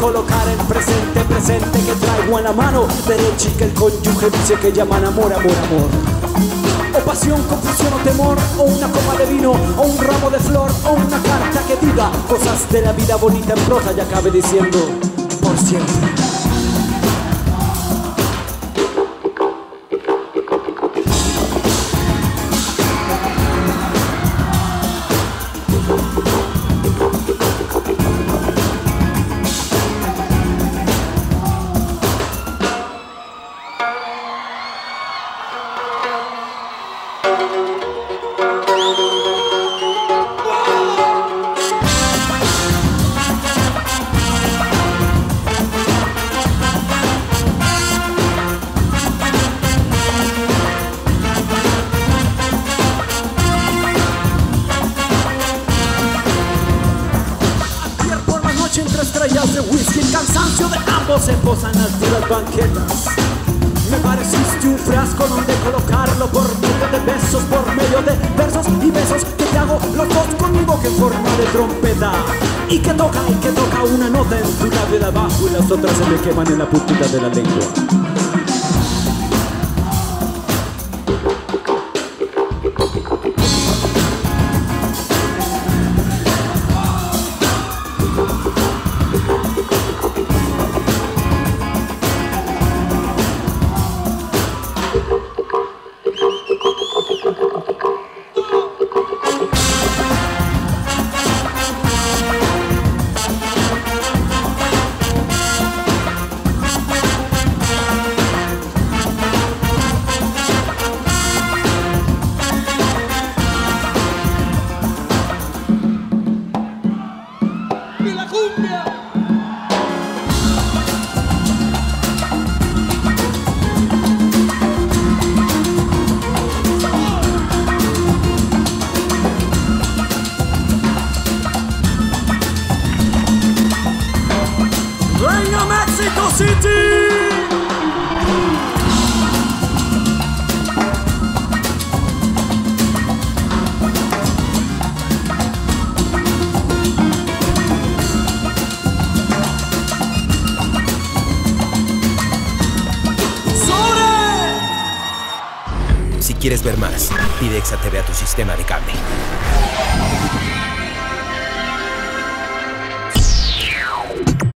colocar en presente, presente que traigo en la mano derecha y que el cónyuge dice que llaman amor, amor, amor. O pasión, confusión o temor, o una copa de vino, o un ramo de flor, o una carta que diga cosas de la vida bonita en prosa y acabe diciendo por siempre. Estrellas de whisky, el cansancio de ambos se posan en alturas banquetas. Me pareciste un frasco donde colocarlo por medio de besos, por medio de versos y besos que te hago los dos conmigo que en forma de trompeta. Y que toca una nota en tu labio de abajo y las otras se me queman en la puntita de la lengua. Mexico City! Si quieres ver más, pide Exa TV a tu sistema de cable.